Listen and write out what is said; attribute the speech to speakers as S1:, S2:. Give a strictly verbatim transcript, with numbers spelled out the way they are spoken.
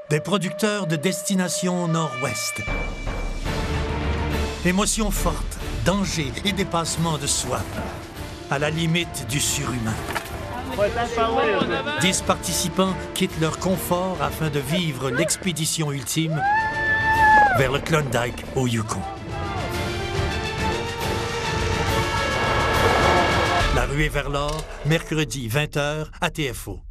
S1: des producteurs de Destination Nord-Ouest. Émotions fortes, dangers et dépassement de soi, à la limite du surhumain. Dix participants quittent leur confort afin de vivre l'expédition ultime vers le Klondike au Yukon. La ruée vers l'or, mercredi vingt heures à T F O.